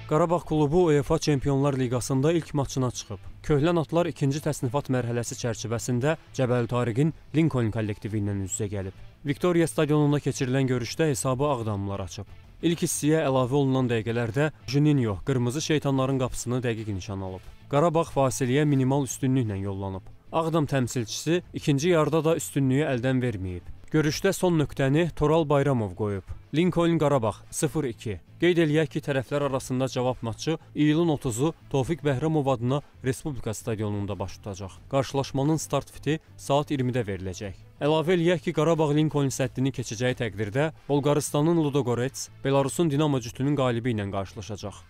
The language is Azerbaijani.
Qarabağ klubu UEFA Çempionlar Liqasında ilk maçına çıxıb. Köhlən atlar ikinci təsnifat mərhələsi çərçivəsində Cəbəl Tariqin Lincoln kollektivi ilə üz-üzə gəlib. Viktoriya stadionunda keçirilən görüşdə hesabı Ağdamlılar açıb. İlk hissəyə əlavə olunan dəqiqələrdə Juninho qırmızı şeytanların qapısını dəqiq nişan alıb. Qarabağ fasiləyə minimal üstünlüklə yollanıb. Ağdam təmsilçisi ikinci yarıda da üstünlüyü əldən verməyib. Görüşdə son nöqtəni Toral Bayramov qoyub. Lincoln Qarabağ 0-2. Qeyd eləyək ki, tərəflər arasında cavab maçı iyulun 30-u Tofiq Bəhramov adına Respublika stadionunda baş tutacaq. Qarşılaşmanın start fiti saat 20-də veriləcək. Əlavə eləyək ki, Qarabağ Lincoln səddini keçəcəyi təqdirdə Bolqarıstanın Ludogorets, Belarusun Dinamo cütünün qalibi ilə qarşılaşacaq.